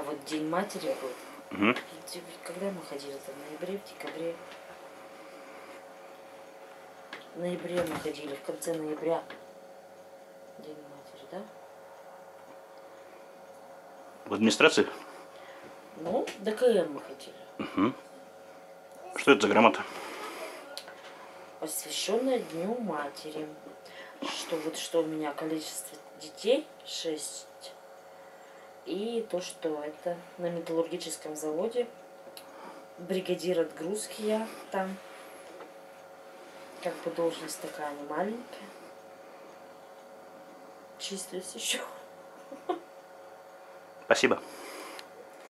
вот День матери был. Угу. Когда мы ходили-то? В ноябре, в декабре? В ноябре мы ходили, в конце ноября. День матери, да? В администрации? Ну, в ДКМ мы ходили. Угу. Что это за грамота? Посвященная Дню матери. Что у меня количество детей 6. И то, что это на металлургическом заводе. Бригадир отгрузки я там. Как бы должность такая не маленькая. Числюсь еще. Спасибо.